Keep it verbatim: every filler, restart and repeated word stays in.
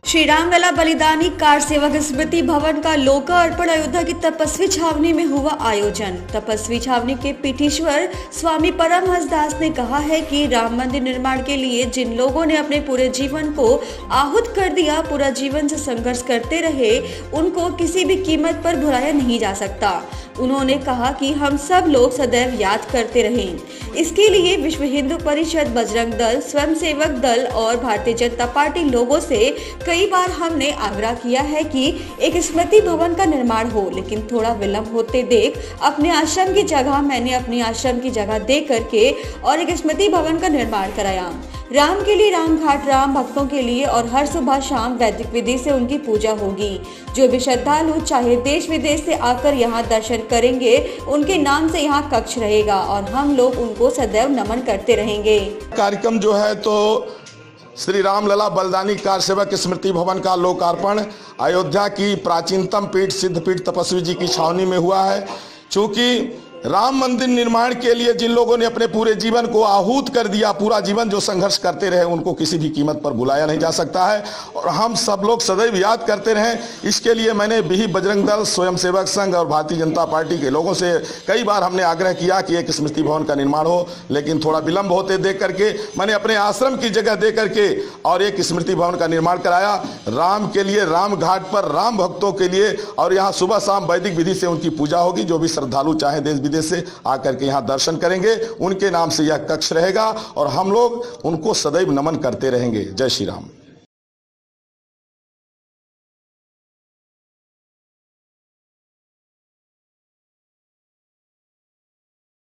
श्री रामलला बलिदानी कार सेवक स्मृति भवन का लोकार्पण अयोध्या की तपस्वी छावनी में हुआ आयोजन। तपस्वी छावनी के पीठेश्वर स्वामी परमहंस दास ने कहा है कि राम मंदिर निर्माण के लिए जिन लोगों ने अपने पूरे जीवन को आहूत कर दिया, पूरा जीवन से संघर्ष करते रहे, उनको किसी भी कीमत पर भुलाया नहीं जा सकता। उन्होंने कहा कि हम सब लोग सदैव याद करते रहें। इसके लिए विश्व हिंदू परिषद, बजरंग दल, स्वयंसेवक दल और भारतीय जनता पार्टी लोगों से कई बार हमने आग्रह किया है कि एक स्मृति भवन का निर्माण हो, लेकिन थोड़ा विलंब होते देख अपने आश्रम की जगह मैंने अपनी आश्रम की जगह दे करके और एक स्मृति भवन का निर्माण कराया। राम के लिए राम घाट, राम भक्तों के लिए, और हर सुबह शाम वैदिक विधि से उनकी पूजा होगी। जो भी श्रद्धालु चाहे देश विदेश से आकर यहाँ दर्शन करेंगे, उनके नाम से यहाँ कक्ष रहेगा और हम लोग उनको सदैव नमन करते रहेंगे। कार्यक्रम जो है तो श्री रामलला बलिदानी कार सेवक स्मृति भवन का लोकार्पण अयोध्या की प्राचीनतम पीठ सिद्ध पीठ तपस्वी जी की छावनी में हुआ है। चूँकि राम मंदिर निर्माण के लिए जिन लोगों ने अपने पूरे जीवन को आहूत कर दिया, पूरा जीवन जो संघर्ष करते रहे, उनको किसी भी कीमत पर भुलाया नहीं जा सकता है और हम सब लोग सदैव याद करते रहें। इसके लिए मैंने भी बजरंग दल, स्वयंसेवक संघ और भारतीय जनता पार्टी के लोगों से कई बार हमने आग्रह किया कि एक स्मृति भवन का निर्माण हो, लेकिन थोड़ा विलंब होते देख करके मैंने अपने आश्रम की जगह दे करके और एक स्मृति भवन का निर्माण कराया। राम के लिए, राम घाट पर, राम भक्तों के लिए, और यहाँ सुबह शाम वैदिक विधि से उनकी पूजा होगी। जो भी श्रद्धालु चाहे देश विदेश से आकर के यहाँ दर्शन करेंगे, उनके नाम से यह कक्ष रहेगा और हम लोग उनको सदैव नमन करते रहेंगे। जय श्री राम।